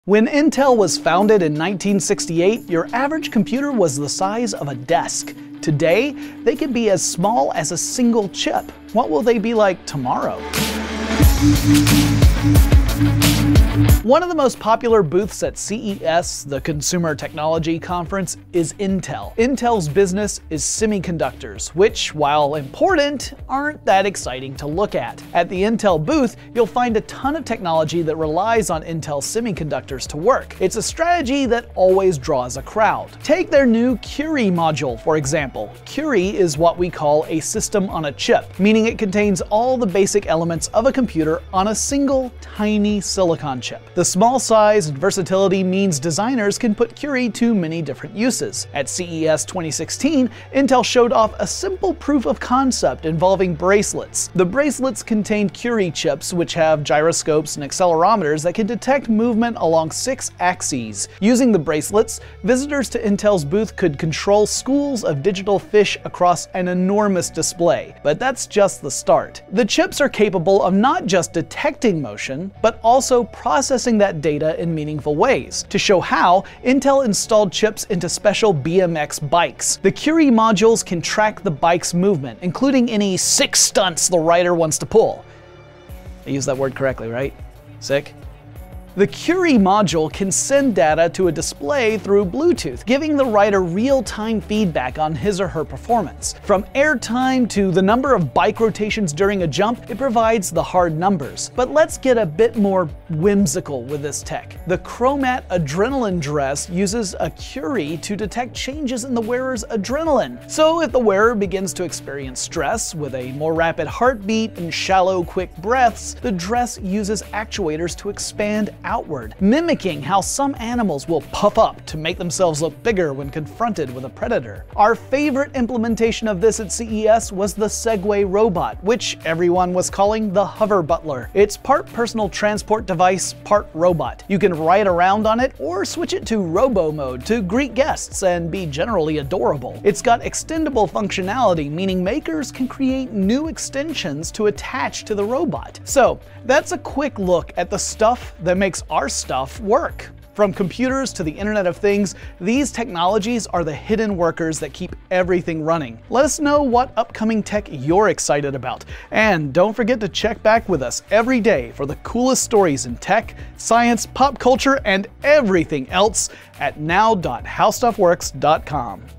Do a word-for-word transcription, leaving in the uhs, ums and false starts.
When Intel was founded in nineteen sixty-eight, your average computer was the size of a desk. Today, they can be as small as a single chip. What will they be like tomorrow? One of the most popular booths at C E S, the Consumer Technology Conference, is Intel. Intel's business is semiconductors, which, while important, aren't that exciting to look at. At the Intel booth, you'll find a ton of technology that relies on Intel semiconductors to work. It's a strategy that always draws a crowd. Take their new Curie module, for example. Curie is what we call a system on a chip, meaning it contains all the basic elements of a computer on a single, tiny silicon chip. The small size and versatility means designers can put Curie to many different uses. At C E S twenty sixteen, Intel showed off a simple proof of concept involving bracelets. The bracelets contain Curie chips, which have gyroscopes and accelerometers that can detect movement along six axes. Using the bracelets, visitors to Intel's booth could control schools of digital fish across an enormous display. But that's just the start. The chips are capable of not just detecting motion, but also processing that data in meaningful ways. To show how, Intel installed chips into special B M X bikes. The Curie modules can track the bike's movement, including any sick stunts the rider wants to pull. I used that word correctly, right? Sick? The Curie module can send data to a display through Bluetooth, giving the rider real-time feedback on his or her performance. From airtime to the number of bike rotations during a jump, it provides the hard numbers. But let's get a bit more whimsical with this tech. The Chromat Adrenaline Dress uses a Curie to detect changes in the wearer's adrenaline. So if the wearer begins to experience stress with a more rapid heartbeat and shallow, quick breaths, the dress uses actuators to expand outward, mimicking how some animals will puff up to make themselves look bigger when confronted with a predator. Our favorite implementation of this at C E S was the Segway robot, which everyone was calling the Hover Butler. It's part personal transport device, part robot. You can ride around on it or switch it to robo mode to greet guests and be generally adorable. It's got extendable functionality, meaning makers can create new extensions to attach to the robot. So that's a quick look at the stuff that makes our stuff work. From computers to the Internet of Things, these technologies are the hidden workers that keep everything running. Let us know what upcoming tech you're excited about. And don't forget to check back with us every day for the coolest stories in tech, science, pop culture, and everything else at now dot how stuff works dot com.